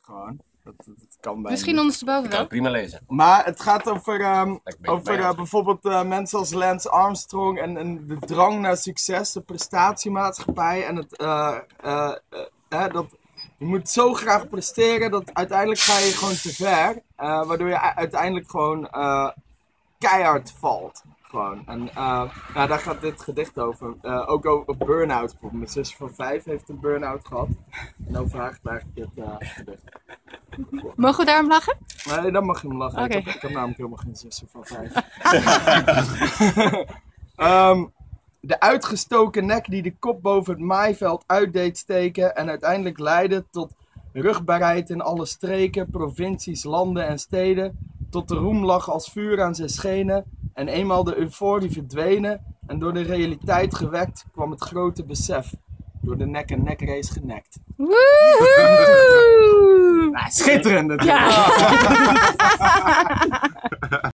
gewoon. Dat kan bij Misschien ondersteboven Ik kan wel. het prima lezen. Maar het gaat over, bij bijvoorbeeld mensen als Lance Armstrong en de drang naar succes, de prestatiemaatschappij en dat je moet zo graag presteren dat uiteindelijk ga je gewoon te ver, waardoor je uiteindelijk gewoon keihard valt. Gewoon. En daar gaat dit gedicht over. Ook over burn-out. Mijn zus van 5 heeft een burn-out gehad. En over haar krijg ik dit gedicht. Mogen we daarom lachen? Nee, dan mag je hem lachen. Oké. Ik heb namelijk helemaal geen zussen van 5. De uitgestoken nek die de kop boven het maaiveld uit deed steken en uiteindelijk leidde tot rugbaarheid in alle streken, provincies, landen en steden, tot de roem lag als vuur aan zijn schenen en eenmaal de euforie verdwenen en door de realiteit gewekt kwam het grote besef, door de nek-en-nek race genekt. Woehoe! Schitterend natuurlijk. Ja.